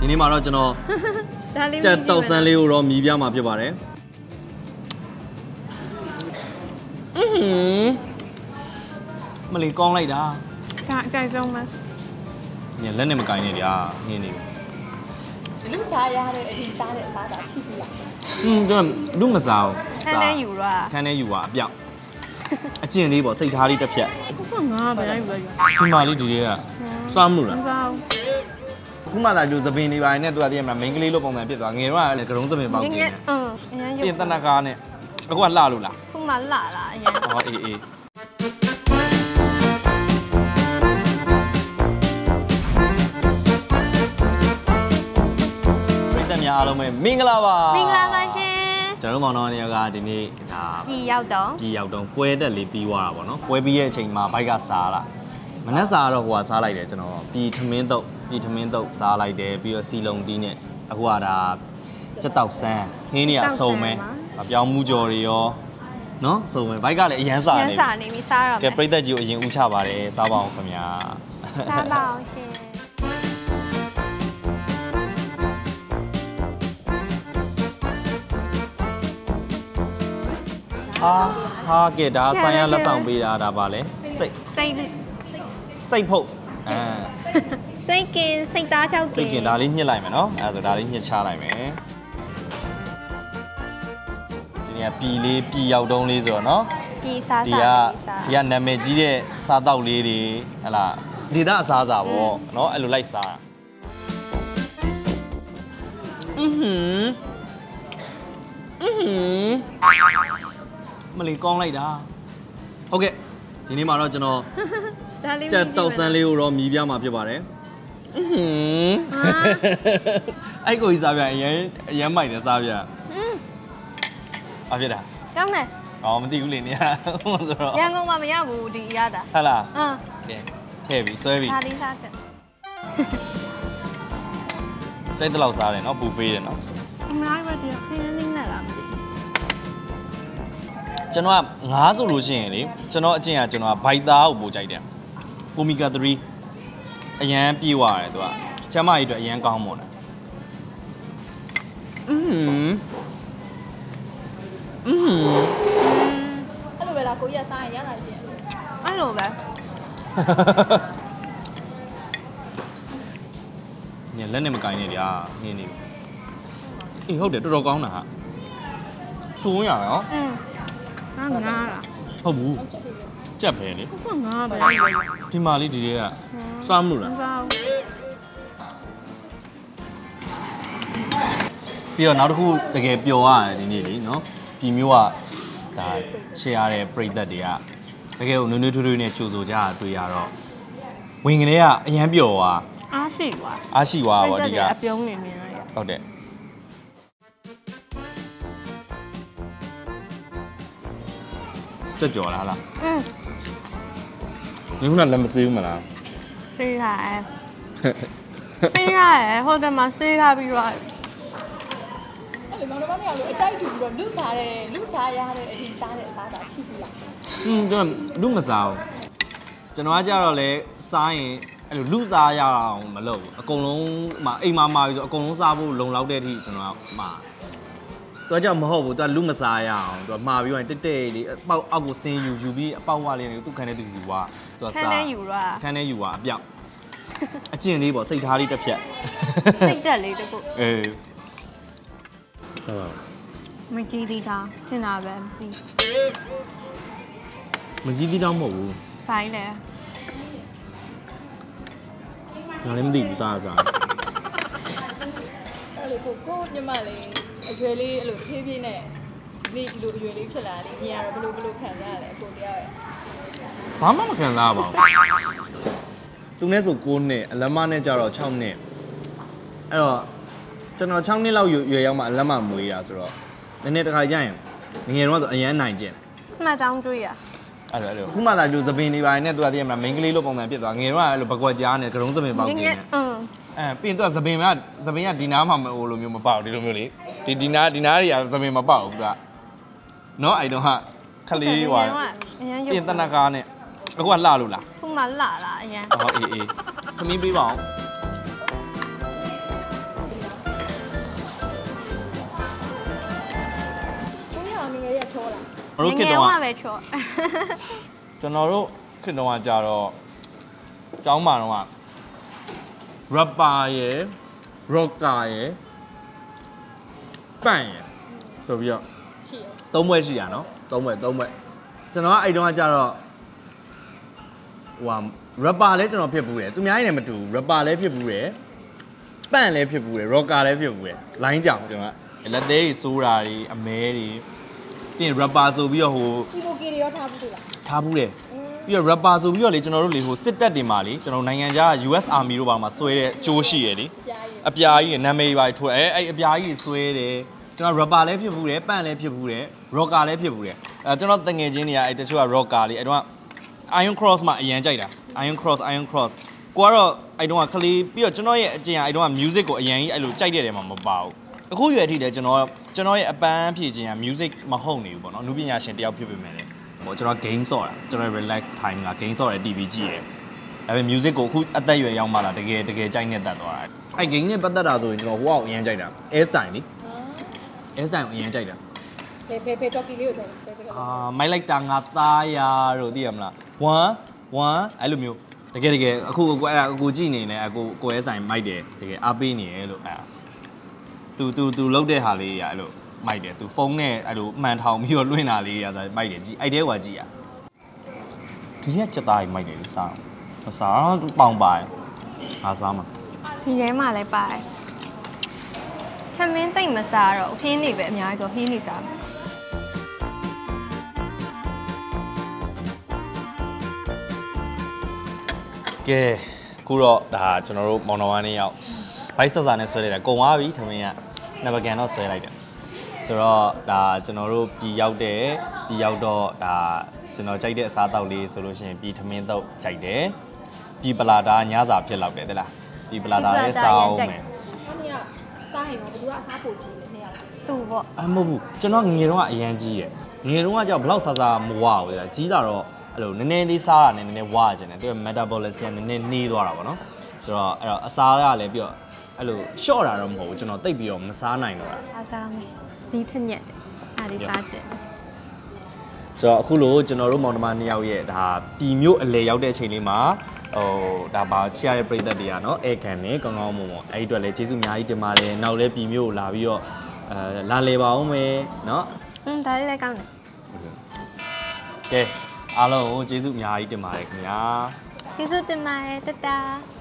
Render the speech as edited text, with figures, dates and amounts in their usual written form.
ဒီနေ့မှာတော့ကျွန်တော်ကြက်တောက်ဆန်းလေးကိုတော့မီးပြမှာဖြစ်ပါတယ်မလီကောင်းလိုက်တာဒါအကြိုက်ဆုံးပဲညလက်နဲ့မကိုင်းနဲ့ဗျာဟင်းနေလူစားရတဲ့အထိစားတဲ့အစားတာရှိပြီလားကျွန်တော်လူမစားဘူးခန်းထဲယူတော့ခန်းထဲယူပါအပြောက်အကျင့်လေးပေါ့စိတ်ထားလေးတစ်ဖြတ်ခုငါပဲလိုက်ယူဒီမှာလေးဒီလေးကစားမှုလားမစားဘူးခုမှသာလူသပင်နေပါနဲ့သူကတည်းကမိန်းကလေးလိုပုံစံဖြစ်သွားငယ်တော့လည်းကရုံးသပင်ပေါက်နေတယ်အရင်ပြင်တနကားနဲ့အခုကလှလို့လားခုမှလှလားအရင်ဟောအေးအားလုံးပဲမင်္ဂလာပါမင်္ဂလာပါရှင်ကျွန်တော်တို့မောင်နှမတွေကဒီနေ့ဒါပြည်ရောက်တော့ပွဲတက်လေးပြီးသွားတာပေါ့နော်ပွဲပြီးရဲ့အချိန်မှာဘိုက်ကစားလာမနက်စားတော့ဟိုကစားလိုက်တယ်ကျွန်တော်ပြည်ထမင်းတုပ်စားလိုက်တယ်ပြီးတော့စီလုံတီးနဲ့အခုကဒါစက်တောက်ဆန်းဟင်းနေရအစုံပဲအပြောင်းမှုကြော်တွေရောနော်စုံပဲဘိုက်ကလည်းအရန်စားနေပြီစားတော့ကဲပြိသက်ကြီးကိုအရင်ဥချပါတယ်စားပါအောင်ခင်ဗျာစားပါအောင်ရှင်ဟာကဲဒါဆိုင်ရလက်ဆောင်ပေးတာဒါပါလေစိတ်ဖုတ်စိတ်ကင်စိတ်သား6ကင်စိတ်ကင်ဒါလေးညှစ်လိုက်မယ်နော်အဲဒါဆိုဒါလေးညှစ်ချလိုက်မယ်ဒီနေ့ကပြည်ရောက်တုံးလေးဆိုတော့နော်ပြည်စားဒီကနာမည်ကြီးတဲ့စားတောက်လေးတွေဟလာဒေသအစားအစာပေါ့နော်အဲ့လိုလိုက်စားမလီကောင်းလိုက်တာဟုတ်ကဲ့ဒီနေ့မှာတော့ကျွန်တော်ကြက်တောက်ဆန်းလေးကိုတော့မီးပြမှာဖြစ်ပါတယ်အဲ့ကိုကြီးစားပြအရင်မိုက်တယ်စားပြအဖြစ်တာကောင်းတယ်မသိဘူးလေနေဆိုတော့ရန်ကုန်မှာမရဘူးဒီရတာဟုတ်လားကဲထည့်ပြီဆွဲပြီဒါလေးစားချက်ကြိုက်တဲ့လောက်စားတယ်နော်ဘူဖေးတယ်နော်အများကြီးပဲဒီခင်းနေနဲ့လားမသိကျွန်တော်က9ဆိုလို့ရှိရင်လေကျွန်တော်အကျင့်ကကျွန်တော်ကဘိုက်သားကိုပို့ကြိုက်တယ်အိုမီဂါ3အရန်ပြေးသွားတယ်သူကကျမကြီးအတွက်အရန်ကောင်းပါတော့အဲ့လိုပဲလားကိုကြီးကစားရင်ရလာရှင်အဲ့လိုပဲညလက်နဲ့မကိုင်းနဲ့ဗျာဟင်းနေအေးဟုတ်တယ်တော်တော်ကောင်းတာဟာသွန်းရရောငါလားဟုတ်ဘူးကြက်ပဲလေခုငါပဲဒီမာလေးဒီတွေကစားမှုလားပြီးတော့နောက်တစ်ခုတကယ်ပျော်ရတယ်ဒီနေ့လေနော်ပြည်မျိုးကဒါချေရတဲ့ပရိသတ်တွေကတကယ်ကိုနွေးနွေးထွေးထွေးနဲ့ကြိုဆိုကြတာတွေ့ရတော့ဝင်ကလေးကအရန်ပျော်သွားအားရှိသွားပါဒီကအပြုံးနေမြင်ရဟုတ်တယ်ကြော်လားလားဒီခုနလည်းမစေးဘူးမလားစေးရတယ်ဟိုတမှာစေးထားပြီးတော့အဲ့လေမောင်နှမတွေကလို့အကြိုက်တူပြီးတော့လူစားရတဲ့အထိစားတဲ့အစားတာရှိပြီလားကျွန်တော်လူမစားဘူးကျွန်တော်ကကြတော့လေစားရင်အဲ့လိုလူစားရအောင်မလုပ်ဘူးအကုန်လုံးအိမ်မှာပြီးတော့အကုန်လုံးစားဖို့လုံလောက်တဲ့အထိကျွန်တော်ကသူကကြောင့်မဟုတ်ဘူးသူကလူမစားရအောင်သူကမှာပြီးတော့တက်လေးအပေါက်အောက်ကိုဆင်းယူပြီးအပေါက်ဝလေးနေသူခန်းထဲသူယူသွားသူကစားခန်းထဲယူသွားအပြောက်အကျင့်လေးပေါ့စိတ်ထားလေးတစ်ဖြတ်စိတ်တက်လေးတခုဟုတ်ပါမကြီးသေးတာထင်တာပဲပြီးမကြီးသေးတော့မဟုတ်ဘူးဘိုင်းလေငါလည်းမသိဘူးစားအဲ့လေကိုညမလေးအရွယ်လေးအဲ့လိုဖြည်းဖြည်းနဲ့ဒီလိုအရွယ်လေးဖြစ်လာတယ်ညီရတော့ဘလို့ခံစားရလဲအကိုတရားရဲ့ဘာမှမခံစားပါဘူးသူနဲ့ဆို9နှစ်အလမနဲ့ကြတော့6နှစ်အဲ့တော့ကျွန်တော်6နှစ်လောက်ရွယ်ရောက်မှအလမမွေးရဆိုတော့နည်းနည်းတခါကြရင်ငယ်တော့ဆိုအရန်နိုင်ကျင်စမတ်တောင်းကျွေးရအဲ့လိုခုမှသာလူသပင်နေပါနဲ့သူကတည်းကမိန်းကလေးလိုပုံစံဖြစ်သွားငယ်တော့အဲ့လိုပကွက်ကြားနဲ့ကရုံးသပင်ပေါက်နေတယ်ပြီးရင်သူကသပင်ကဒီနားမှာဟိုလိုမျိုးမပေါက်ဒီလိုမျိုးလေဒီနားတွေကသပင်မပေါက်ဘူးကနော်အဲ့တော့ဟာခလေးဟွာပြင်တနကားနဲ့အခုကလှလို့လားခုမှလှလားအရင်ဟောအေးသမီးပေးပါအောင်တို့ခေတ်တော့ပဲချောကျွန်တော်တို့ခေတ်တော့ကြာတော့ကျောင်းမှာတော့ rapper ရယ် rocker ရယ်ပန့်ရယ်ဆိုပြီးတော့ရှိရသုံးဘွဲရှိရနော်သုံးဘွဲကျွန်တော်ကအဲ့တုန်းကကြာတော့ဟို rapper လည်းကျွန်တော်ဖြစ်ဘူးတယ်သူများရင်လည်းမတူဘူး rapper လည်းဖြစ်ဘူးတယ်ပန့်လည်းဖြစ်ဘူးတယ် rocker လည်းဖြစ်ဘူးတယ် line ကြောင်ကျွန်တော်ကလက်သေးတွေစိုးတာတွေအမဲတွေပြီးရင် rapper ဆိုပြီးတော့ဟိုဒီကိုကေတွေရောထားဘူးလားထားဘူးတယ်ပြီးတော့ rapper ဆိုပြီးတော့လေကျွန်တော်တို့လေဟိုစစ်တပ်တွေမှာလေကျွန်တော်နိုင်ငံခြား US Army တို့ဘာမှာဆွဲတဲ့ကြိုးရှိရယ်လေအပြားကြီးနာမည်ပါထိုးအဲ့အပြားကြီးဆွဲတယ်ကျွန်တော် rapper လည်းဖြစ်ဘူးတယ်ပန့်လည်းဖြစ်ဘူးတယ် rocker လည်းဖြစ်ဘူးတယ်ကျွန်တော်တငယ်ချင်းတွေကအဲ့တချို့က rocker လေအဲ့တော့ Iron Cross မှာအရန်ကြိုက်တာ Iron Cross ကိုကတော့အဲ့တုန်းကခလေးပြီးတော့ကျွန်တော်ရဲ့အကျင့်အဲ့တုန်းက music ကိုအရန်ကြီးအဲ့လိုကြိုက်တဲ့နေရာမှာမပါဘူးအခုရွယ်အထိလည်းကျွန်တော်ရဲ့အပန်းဖြည့်ခြင်းက music မဟုတ်နေဘူးပေါ့နော်အနုပညာရှင်တယောက်ဖြစ်ပေမဲ့လည်းဟိုကျွန်တော် game ဆော့တာကျွန်တော် relax time က game ဆော့တဲ့ TV ကြည့်ရယ်ဒါပေမဲ့ music ကိုအခုအသက်အရွယ်ရောက်မှလာတကယ်ကြိုက်နေတတ်သွားတာအဲ့ game နဲ့ပတ်သက်တာဆိုရင်ကျွန်တော်ဟိုကအရန်ကြိုက်တာ S style လေ S style ကိုအရန်ကြိုက်တာဖေ talkie လေးကိုချိန်ဖေစကားမိုက်လိုက်တာငါသားရတို့သိရမလား1အဲ့လိုမျိုးတကယ်အခုကိုကြည့်နေနေကို S style မိုက်တယ်တကယ်အားပေးနေရလို့အဲ့သူလုတ်တဲ့ဟာလေးရအဲ့လိုမိုက်တယ်သူဖုန်းနဲ့အဲ့လိုမှန်ထောင်ပြီးတော့လွှင့်တာလေးရဆိုမိုက်တယ်ကြည့်အဲ့တဲကွာကြည့်ရဒီရက်ချက်သားကြီးမိုက်တယ်စားသူပေါင်ပါအားစားမှာဒီထဲမှာလည်းပါတယ်သမင်းသိမ့်မစားတော့ဟင်းနေပဲအများကြီးဆိုဟင်းနေစားမယ်ကဲခုတော့ဒါကျွန်တော်တို့မောင်တော်ဝမ်းလေးရောက်ဘိုက်ဆက်စာနဲ့ဆွဲလိုက်တာကုံသွားပြီသမင်းကနဘကန်တော့ဆွဲလိုက်တယ်ဆိုတော့ဒါကျွန်တော်တို့ပြည်ရောက်တော့ဒါကျွန်တော်ကြိုက်တဲ့အစားအသောက်လေးဆိုလို့ရှိရင်ပြည်ထမင်းတော့ကြိုက်တယ်ပြည်ပလာတာညစာဖြစ်လောက်တယ်တဲ့လားပြည်ပလာတာလေးစားအောင်မယ်အဲ့ဒီကစားရင်တော့ဘယ်သူကအစားပို့ကြည့်လဲနှစ်ယောက်သူ့ပေါ့မဟုတ်ဘူးကျွန်တော်ငယ်တုန်းကအရန်ကြီးရယ်ငယ်တုန်းကကြောက်ဘလောက်စားမဝဘူးလေကြီးလာတော့အဲ့လိုနည်းနည်းလေးစားတာနဲ့နည်းနည်းဝါကျင်တယ်သူက metabolism နည်းနည်းနှီးသွားတာပေါ့နော်ဆိုတော့အဲ့တော့အစားကလည်းပြီးတော့အဲ့လို short တာတော့မဟုတ်ဘူးကျွန်တော်တိတ်ပြီးတော့မစားနိုင်တော့တာစားမယ်ဇီးထညက်တယ်အားလေးစားကြည့်ဆိုတော့အခုလိုကျွန်တော်တို့မောင်နှမ2ယောက်ရဲ့ဒါပြည်မျိုးအလဲရောက်တဲ့အချိန်လေးမှာဟိုဒါပါချရတဲ့ပြည်သက်တွေကနော်အဲခံနေကောင်းကောင်းမွန်မွန်အဲ့ဒီအတွက်လည်းကျေးဇူးအများကြီးတင်ပါတယ်နောက်လည်းပြည်မျိုးကိုလာပြီးတော့လာလေပါအောင်မယ်နော်ဒါလေးလည်းကောင်းတယ်ကဲအားလုံးကိုကျေးဇူးအများကြီးတင်ပါတယ်ခင်ဗျာကျေးဇူးတင်ပါတယ်တတာ